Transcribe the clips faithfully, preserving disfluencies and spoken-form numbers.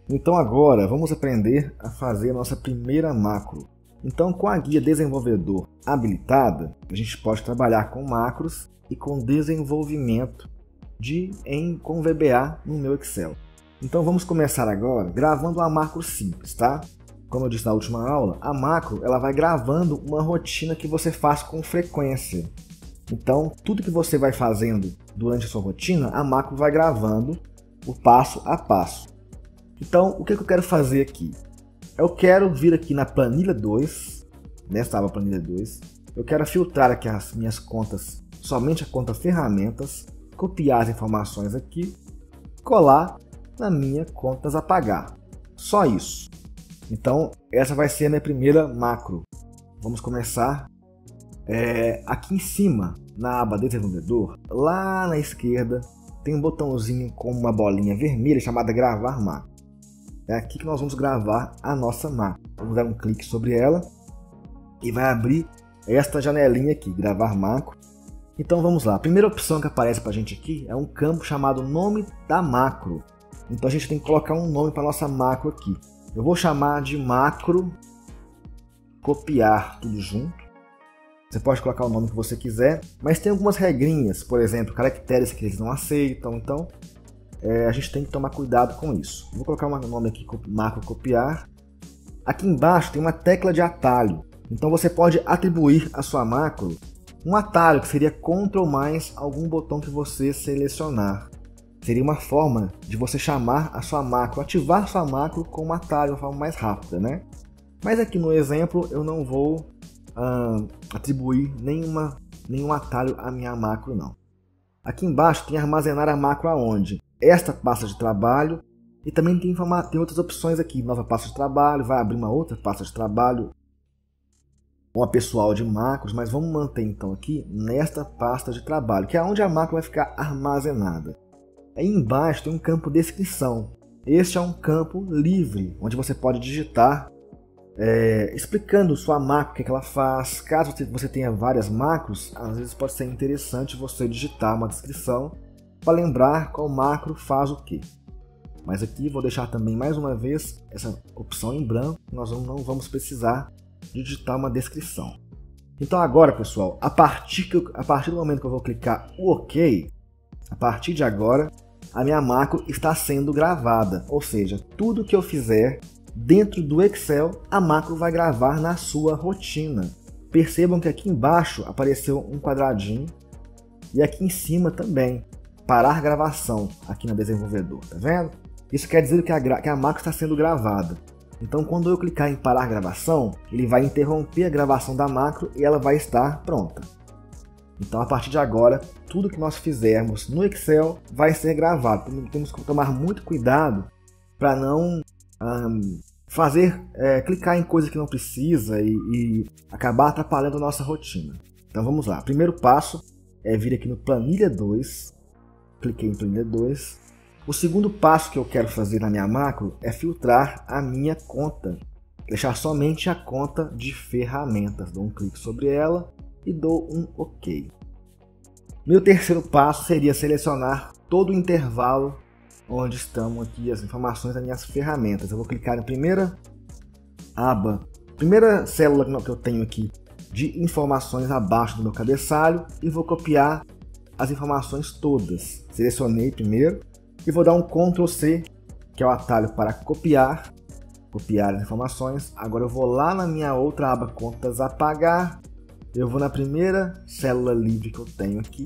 Então agora vamos aprender a fazer a nossa primeira macro. Então com a guia Desenvolvedor habilitada, a gente pode trabalhar com macros e com desenvolvimento de, em, com V B A no meu Excel. Então vamos começar agora gravando uma macro simples, tá? Como eu disse na última aula, a macro ela vai gravando uma rotina que você faz com frequência. Então tudo que você vai fazendo durante a sua rotina, a macro vai gravando o passo a passo. Então o que eu quero fazer aqui? Eu quero vir aqui na planilha dois, nesta aba planilha dois, eu quero filtrar aqui as minhas contas, somente a conta ferramentas, copiar as informações aqui, colar na minha contas a pagar. Só isso. Então essa vai ser a minha primeira macro. Vamos começar. É, aqui em cima, na aba Desenvolvedor, lá na esquerda, tem um botãozinho com uma bolinha vermelha chamada Gravar Macro. É aqui que nós vamos gravar a nossa macro. Vamos dar um clique sobre ela e vai abrir esta janelinha aqui, Gravar Macro. Então vamos lá. A primeira opção que aparece para a gente aqui é um campo chamado Nome da Macro. Então a gente tem que colocar um nome para nossa macro aqui. Eu vou chamar de macro copiar tudo junto. Você pode colocar o nome que você quiser, mas tem algumas regrinhas, por exemplo, caracteres que eles não aceitam, então é, a gente tem que tomar cuidado com isso. Vou colocar um nome aqui, macro copiar. Aqui embaixo tem uma tecla de atalho, então você pode atribuir à sua macro um atalho que seria Ctrl mais algum botão que você selecionar. Seria uma forma de você chamar a sua macro, ativar sua macro com um atalho de uma forma mais rápida, né? Mas aqui no exemplo eu não vou uh, atribuir nenhuma, nenhum atalho à minha macro, não. Aqui embaixo tem armazenar a macro aonde? Esta pasta de trabalho e também tem, tem outras opções aqui. Nova pasta de trabalho, vai abrir uma outra pasta de trabalho com a pessoal de macros, mas vamos manter então aqui nesta pasta de trabalho, que é onde a macro vai ficar armazenada. Aí embaixo tem um campo descrição. Este é um campo livre, onde você pode digitar é, explicando sua macro, o que, é que ela faz. Caso você tenha várias macros, às vezes pode ser interessante você digitar uma descrição para lembrar qual macro faz o que. Mas aqui vou deixar também mais uma vez essa opção em branco, nós não vamos precisar digitar uma descrição. Então agora, pessoal, a partir, que eu, a partir do momento que eu vou clicar o OK, a partir de agora, a minha macro está sendo gravada, ou seja, tudo que eu fizer dentro do Excel, a macro vai gravar na sua rotina. Percebam que aqui embaixo apareceu um quadradinho e aqui em cima também, parar gravação, aqui no desenvolvedor, tá vendo? Isso quer dizer que a, que a macro está sendo gravada. Então quando eu clicar em parar gravação, ele vai interromper a gravação da macro e ela vai estar pronta. Então a partir de agora, tudo que nós fizermos no Excel vai ser gravado. Temos que tomar muito cuidado para não um, fazer, é, clicar em coisa que não precisa e, e acabar atrapalhando a nossa rotina. Então vamos lá. Primeiro passo é vir aqui no planilha dois. Cliquei em planilha dois. O segundo passo que eu quero fazer na minha macro é filtrar a minha conta. Deixar somente a conta de ferramentas. Dou um clique sobre ela e dou um OK. Meu terceiro passo seria selecionar todo o intervalo onde estão aqui as informações das minhas ferramentas. Eu vou clicar na primeira aba, primeira célula que eu tenho aqui de informações abaixo do meu cabeçalho e vou copiar as informações todas. Selecionei primeiro e vou dar um Ctrl C, que é o atalho para copiar, copiar as informações. Agora eu vou lá na minha outra aba contas a pagar. Eu vou na primeira célula livre que eu tenho aqui.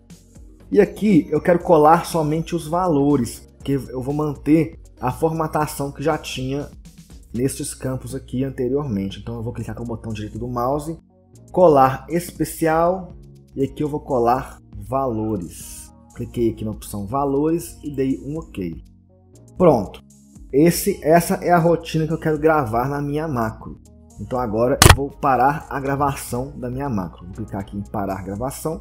E aqui eu quero colar somente os valores, que eu vou manter a formatação que já tinha nesses campos aqui anteriormente. Então eu vou clicar com o botão direito do mouse, colar especial, e aqui eu vou colar valores. Cliquei aqui na opção valores e dei um OK. Pronto. Esse, essa é a rotina que eu quero gravar na minha macro. Então agora eu vou parar a gravação da minha macro. Vou clicar aqui em parar gravação.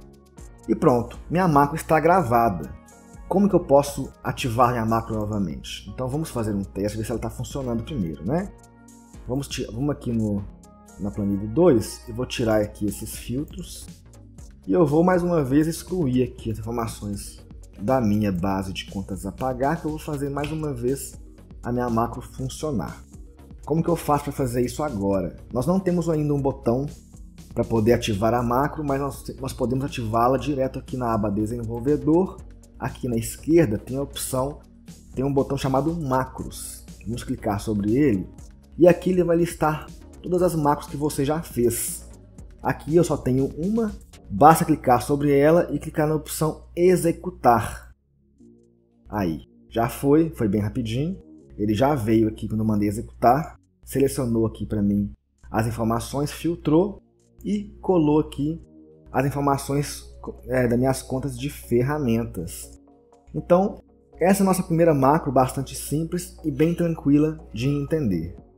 E pronto, minha macro está gravada. Como que eu posso ativar minha macro novamente? Então vamos fazer um teste, ver se ela está funcionando primeiro, né? Vamos, vamos aqui no, na planilha dois, eu vou tirar aqui esses filtros. E eu vou mais uma vez excluir aqui as informações da minha base de contas a pagar, que eu vou fazer mais uma vez a minha macro funcionar. Como que eu faço para fazer isso agora? Nós não temos ainda um botão para poder ativar a macro, mas nós, nós podemos ativá-la direto aqui na aba Desenvolvedor. Aqui na esquerda tem a opção, tem um botão chamado Macros. Vamos clicar sobre ele e aqui ele vai listar todas as macros que você já fez. Aqui eu só tenho uma, basta clicar sobre ela e clicar na opção Executar. Aí, já foi, foi bem rapidinho. Ele já veio aqui quando eu mandei executar, selecionou aqui para mim as informações, filtrou e colou aqui as informações é, das minhas contas de ferramentas. Então, essa é a nossa primeira macro, bastante simples e bem tranquila de entender.